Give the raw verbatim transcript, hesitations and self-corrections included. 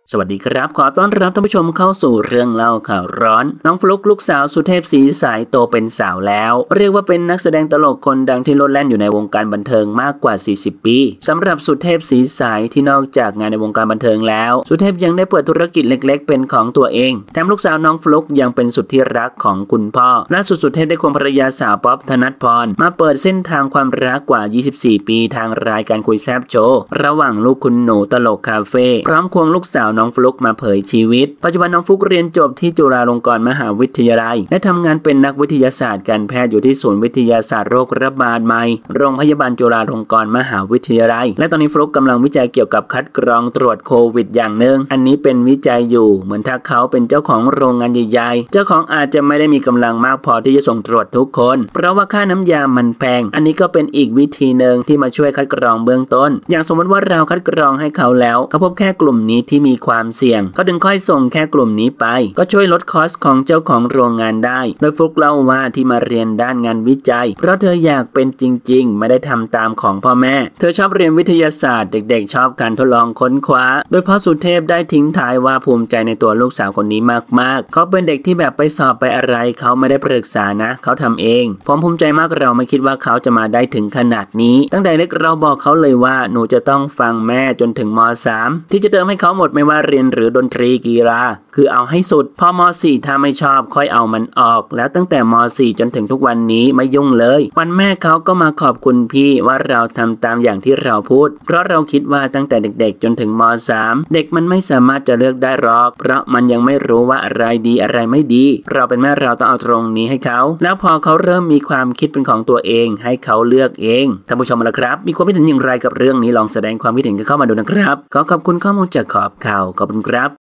สวัสดีครับขอต้อนรับท่านผู้ชมเข้าสู่เรื่องเล่าข่าวร้อนน้องฟลุ๊กลูกสาวสุเทพศรีใสโตเป็นสาวแล้วเรียกว่าเป็นนักแสดงตลกคนดังที่โลดแล่นอยู่ในวงการบันเทิงมากกว่าสี่สิบปีสำหรับสุเทพศรีใสที่นอกจากงานในวงการบันเทิงแล้วสุเทพยังได้เปิดธุรกิจเล็กๆเป็นของตัวเองแถมลูกสาวน้องฟลุ๊กยังเป็นสุดที่รักของคุณพ่อล่าสุดสุเทพได้ควงภรรยาสาวป๊อปธนัทพรมาเปิดเส้นทางความรักกว่ายี่สิบสี่ปีทางรายการคุยแซบโชว์ระหว่างลูกคุณหนูตลกคาเฟ่พร้อมควงลูกสาวน้องฟลุ๊กมาเผยชีวิตปัจจุบันน้องฟลุ๊กเรียนจบที่จุฬาลงกรณ์มหาวิทยาลัยและทำงานเป็นนักวิทยาศาสตร์การแพทย์อยู่ที่ศูนย์วิทยาศาสตร์โรคระบาดใหม่โรงพยาบาลจุฬาลงกรณ์มหาวิทยาลัยและตอนนี้ฟลุ๊กกำลังวิจัยเกี่ยวกับคัดกรองตรวจโควิดอย่างหนึ่งอันนี้เป็นวิจัยอยู่เหมือนถ้าเขาเป็นเจ้าของโรงงานใหญ่ๆเจ้าของอาจจะไม่ได้มีกำลังมากพอที่จะส่งตรวจทุกคนเพราะว่าค่าน้ำยามันแพงอันนี้ก็เป็นอีกวิธีหนึ่งที่มาช่วยคัดกรองเบื้องต้นอย่างสมมติว่าเราคัดกรองให้เขาแล้วเขาพบแค่กลุ่มนี้ที่มีความเสี่ยงเขาดึงค่อยส่งแค่กลุ่มนี้ไปก็ช่วยลดคอสของเจ้าของโรงงานได้โดยฟลุ๊กเล่าว่าที่มาเรียนด้านงานวิจัยเพราะเธออยากเป็นจริงๆไม่ได้ทำตามของพ่อแม่เธอชอบเรียนวิทยาศาสตร์เด็กๆชอบการทดลองค้นคว้าโดยพ่อสุเทพได้ทิ้งท้ายว่าภูมิใจในตัวลูกสาวคนนี้มากๆเขาเป็นเด็กที่แบบไปสอบไปอะไรเขาไม่ได้ปรึกษานะเขาทำเองผมภูมิใจมากเราไม่คิดว่าเขาจะมาได้ถึงขนาดนี้ตั้งแต่เล็กเราบอกเขาเลยว่าหนูจะต้องฟังแม่จนถึงม สาม ที่จะเติมให้เขาหมดไม่ว่าเรียนหรือดนตรีกีฬาคือเอาให้สุดพอม สี่ ถ้าไม่ชอบค่อยเอามันออกแล้วตั้งแต่ม สี่ จนถึงทุกวันนี้ไม่ยุ่งเลยวันแม่เขาก็มาขอบคุณพี่ว่าเราทำตามอย่างที่เราพูดเพราะเราคิดว่าตั้งแต่เด็กๆจนถึงม สาม เด็กมันไม่สามารถจะเลือกได้หรอกเพราะมันยังไม่รู้ว่าอะไรดีอะไรไม่ดีเราเป็นแม่เราต้องเอาตรงนี้ให้เขาแล้วพอเขาเริ่มมีความคิดเป็นของตัวเองให้เขาเลือกเองท่านผู้ชมละครับมีความคิดเห็นอย่างไรกับเรื่องนี้ลองแสดงความคิดเห็นกันเข้ามาดูนะครับขอขอบคุณข้อมูลจากขอบข่าวขอบคุณครับ